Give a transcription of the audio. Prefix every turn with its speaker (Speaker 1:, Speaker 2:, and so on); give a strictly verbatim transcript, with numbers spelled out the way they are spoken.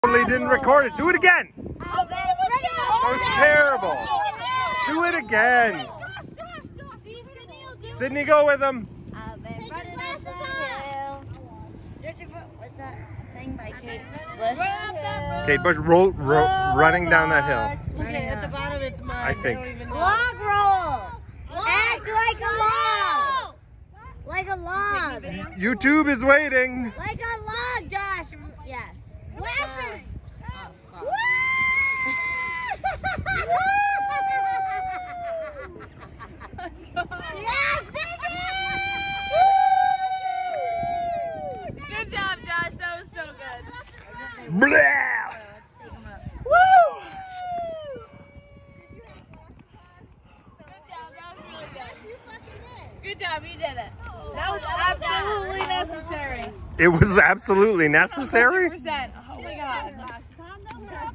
Speaker 1: Totally didn't record it. Do it again. That was terrible. Do it again. Sydney, go with him.
Speaker 2: I've been running up the hill, searching for what's that thing by Kate Bush?
Speaker 1: Kate Bush, roll, roll, oh running down that hill.
Speaker 2: Okay, at the bottom it's mud.
Speaker 1: I think.
Speaker 2: Log roll. Act like a log. Like a log.
Speaker 1: YouTube is waiting.
Speaker 2: Like a log, Josh. Yes. Glasses. Oh, Let's go. Yes, baby! Good job, Josh. That was so good.
Speaker 1: Blah!
Speaker 2: Woo! Good job, you did it. That was absolutely necessary.
Speaker 1: It was absolutely necessary?
Speaker 2: one hundred percent. Oh my God.